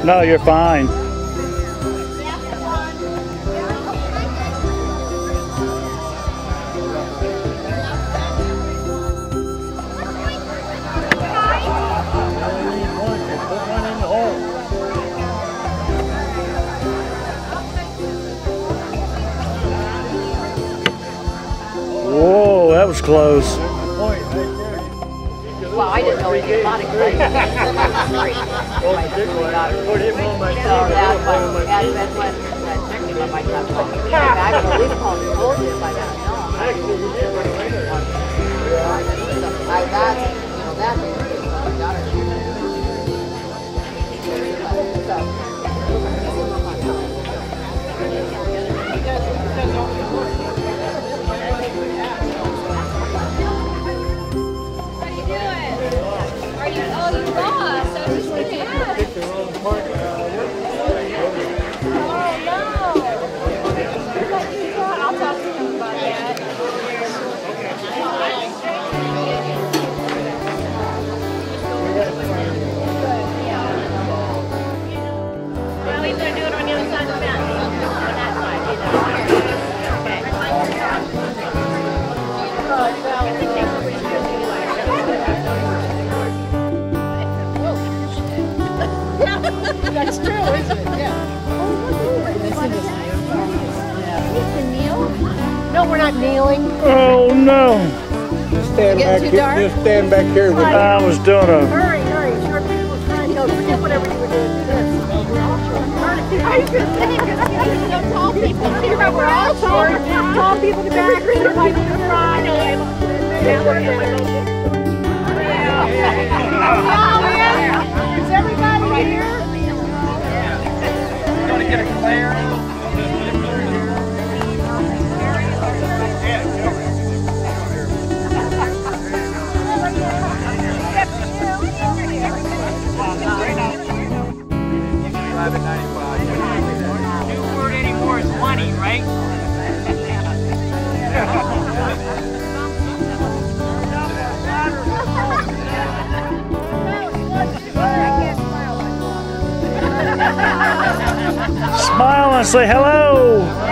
No, you're fine. Whoa, that was close. Well, I didn't know anything about it. Put him on my team. That's when I checked him on my top. I would at least called and told you if I got known. Actually, he did right later. I got, you know, that thing. I got it. That's true, isn't it? Yeah. No, we're not kneeling. Oh no! Just stand back here. Just stand back here. With I was doing a. Hurry, hurry! Short people was trying to go. Forget whatever you were doing. Do this. We're all short. I was going to say because tall people. We're all short. Tall people to back. Short people to front. Is everybody here? You want to get a glare? New word anymore is money, right? Smile and say hello.